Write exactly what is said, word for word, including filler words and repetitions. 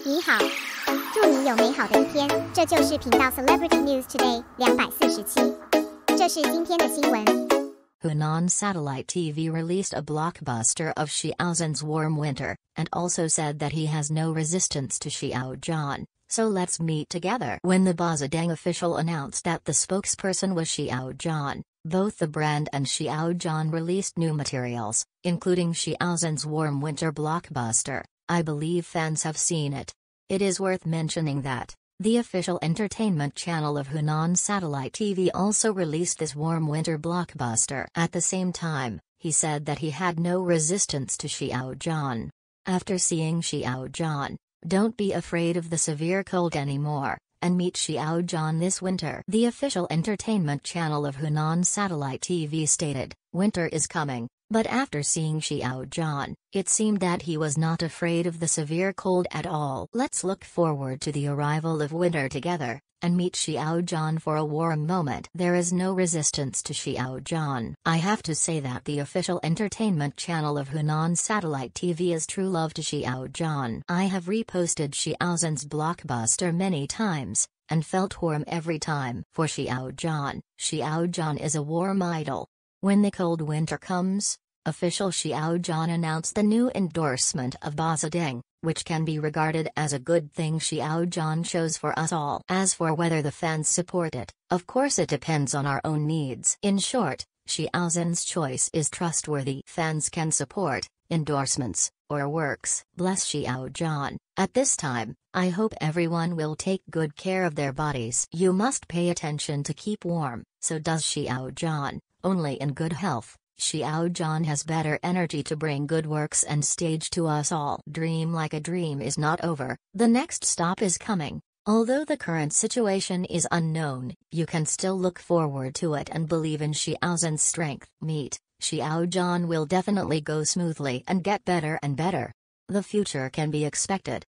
你好，祝你有美好的一天。这就是频道 Celebrity News Today 两百四十七，这是今天的新闻。 Hunan Satellite T V released a blockbuster of Xiao Zhan's warm winter, and also said that he has no resistance to Xiao Zhan, so let's meet together. When the Bosideng official announced that the spokesperson was Xiao Zhan, both the brand and Xiao Zhan released new materials, including Xiao Zhan's warm winter blockbuster. I believe fans have seen it. It is worth mentioning that the official entertainment channel of Hunan Satellite T V also released this warm winter blockbuster. At the same time, he said that he had no resistance to Xiao Zhan. After seeing Xiao Zhan, don't be afraid of the severe cold anymore, and meet Xiao Zhan this winter. The official entertainment channel of Hunan Satellite T V stated, "Winter is coming." But after seeing Xiao Zhan, it seemed that he was not afraid of the severe cold at all. Let's look forward to the arrival of winter together, and meet Xiao Zhan for a warm moment. There is no resistance to Xiao Zhan. I have to say that the official entertainment channel of Hunan Satellite T V is true love to Xiao Zhan. I have reposted Xiao Zhan's blockbuster many times, and felt warm every time. For Xiao Zhan, Xiao Zhan is a warm idol. When the cold winter comes, official Xiao Zhan announced the new endorsement of Bosideng, which can be regarded as a good thing Xiao Zhan shows for us all. As for whether the fans support it, of course it depends on our own needs. In short, Xiao Zhan's choice is trustworthy. Fans can support endorsements or works. Bless Xiao Zhan. At this time, I hope everyone will take good care of their bodies. You must pay attention to keep warm. So does Xiao Zhan. Only in good health, Xiao Zhan has better energy to bring good works and stage to us all. Dream like a dream is not over, the next stop is coming. Although the current situation is unknown, you can still look forward to it and believe in Xiao Zhan's strength. Meet Xiao Zhan will definitely go smoothly and get better and better. The future can be expected.